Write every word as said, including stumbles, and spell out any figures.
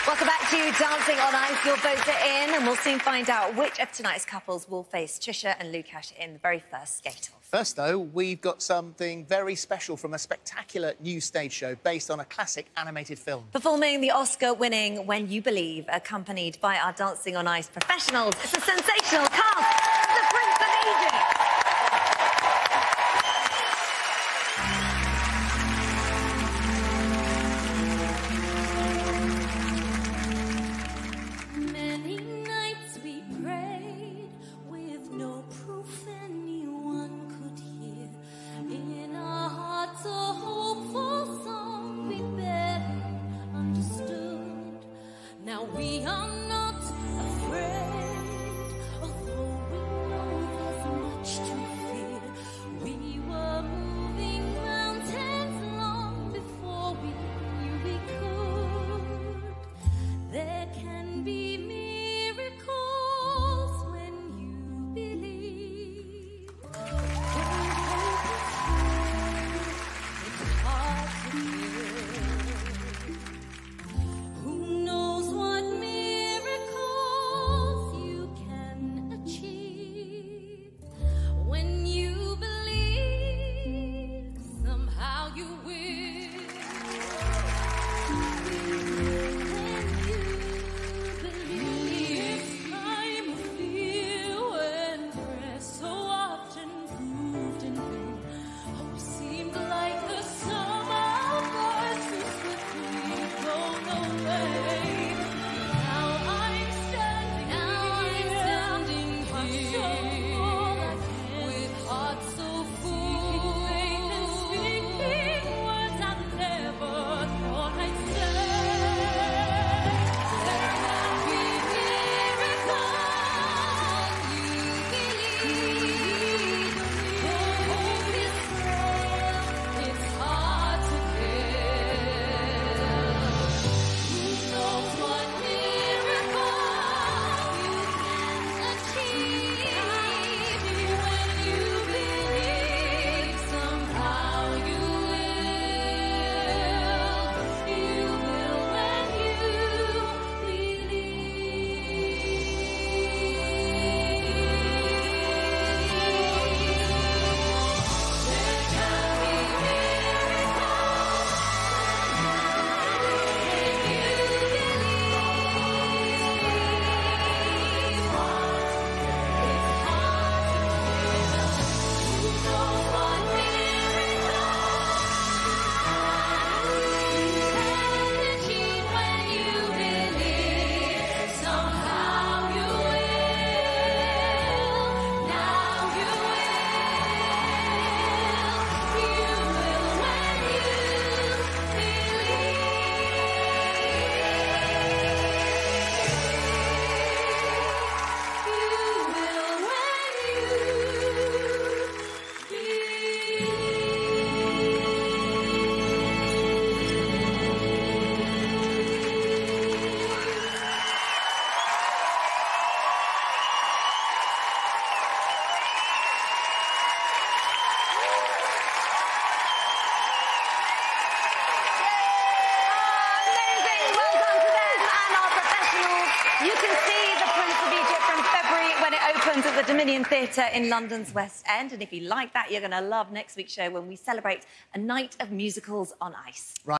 Welcome back to Dancing on Ice. Your votes are in, and we'll soon find out which of tonight's couples will face Trisha and Lukash in the very first skate-off. First, though, we've got something very special from a spectacular new stage show based on a classic animated film. Performing the Oscar-winning When You Believe, accompanied by our Dancing on Ice professionals, it's a sensational cast of The Prince of Egypt. We are not afraid, although we know there's much to fear. We were moving mountains long before we knew we could. There can be miracles when you believe. When hope is free, it's hard to hear. Who knows what at the Dominion Theatre in London's West End. And if you like that, you're going to love next week's show when we celebrate a night of musicals on ice. Right.